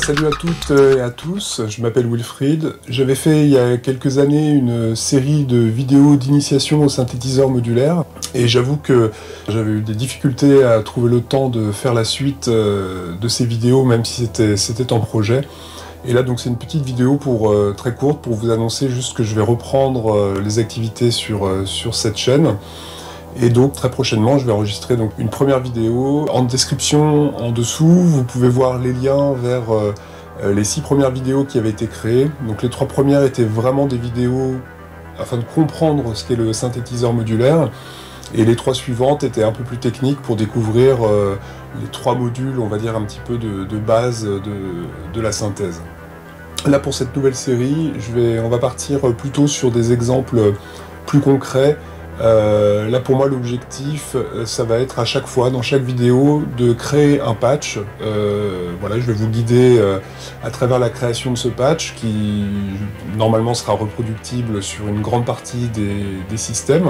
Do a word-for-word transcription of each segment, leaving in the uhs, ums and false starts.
Salut à toutes et à tous, je m'appelle Wilfried. J'avais fait il y a quelques années une série de vidéos d'initiation au synthétiseur modulaire et j'avoue que j'avais eu des difficultés à trouver le temps de faire la suite de ces vidéos, même si c'était c'était en projet. Et là donc c'est une petite vidéo pour, euh, très courte pour vous annoncer juste que je vais reprendre euh, les activités sur, euh, sur cette chaîne. Et donc très prochainement je vais enregistrer donc une première vidéo. En description en dessous vous pouvez voir les liens vers euh, les six premières vidéos qui avaient été créées. Donc les trois premières étaient vraiment des vidéos afin de comprendre ce qu'est le synthétiseur modulaire. Et les trois suivantes étaient un peu plus techniques pour découvrir euh, les trois modules, on va dire un petit peu de, de base de, de la synthèse. Là pour cette nouvelle série, je vais, on va partir plutôt sur des exemples plus concrets. Euh, là pour moi l'objectif ça va être à chaque fois dans chaque vidéo de créer un patch. Euh, voilà, je vais vous guider euh, à travers la création de ce patch qui normalement sera reproductible sur une grande partie des, des systèmes.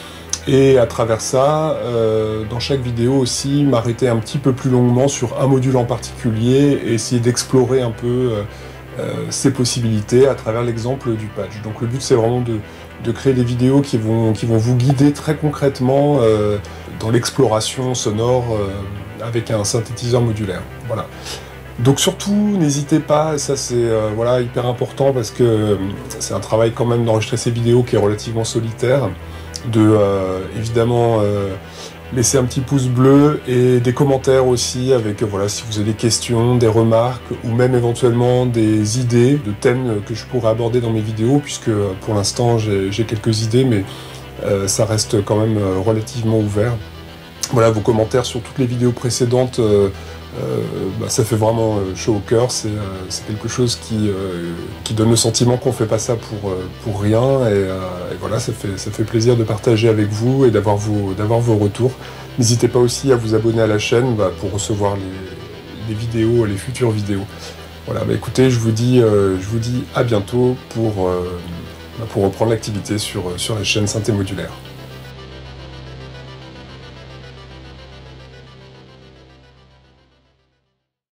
Et à travers ça, euh, dans chaque vidéo aussi, m'arrêter un petit peu plus longuement sur un module en particulier et essayer d'explorer un peu euh, euh, ses possibilités à travers l'exemple du patch. Donc le but c'est vraiment de, de créer des vidéos qui vont, qui vont vous guider très concrètement euh, dans l'exploration sonore euh, avec un synthétiseur modulaire. Voilà. Donc surtout, n'hésitez pas, ça c'est euh, voilà, hyper important parce que euh, c'est un travail quand même d'enregistrer ces vidéos qui est relativement solitaire. De euh, évidemment euh, laisser un petit pouce bleu et des commentaires aussi avec euh, voilà, si vous avez des questions, des remarques ou même éventuellement des idées de thèmes que je pourrais aborder dans mes vidéos, puisque pour l'instant j'ai quelques idées mais euh, ça reste quand même euh, relativement ouvert. Voilà, vos commentaires sur toutes les vidéos précédentes, euh, euh, bah, ça fait vraiment euh, chaud au cœur, c'est euh, quelque chose qui, euh, qui donne le sentiment qu'on fait pas ça pour, euh, pour rien, et, euh, et voilà, ça fait, ça fait plaisir de partager avec vous et d'avoir vos, d'avoir vos retours. N'hésitez pas aussi à vous abonner à la chaîne bah, pour recevoir les, les vidéos, les futures vidéos. Voilà, bah, écoutez, je vous dis, euh, je vous dis à bientôt pour, euh, pour reprendre l'activité sur, sur la chaîne Synthé Modulaire.